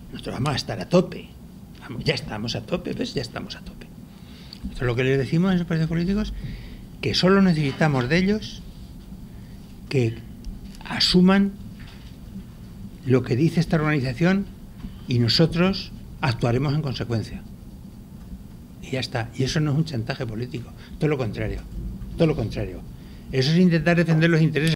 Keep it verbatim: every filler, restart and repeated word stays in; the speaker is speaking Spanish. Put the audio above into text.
Nosotros vamos a estar a tope. Vamos, ya estamos a tope, ¿ves? Ya estamos a tope. Nosotros lo que les decimos a esos partidos políticos, que solo necesitamos de ellos que asuman lo que dice esta organización y nosotros actuaremos en consecuencia. Y ya está. Y eso no es un chantaje político, todo lo contrario, todo lo contrario. Eso es intentar defender los intereses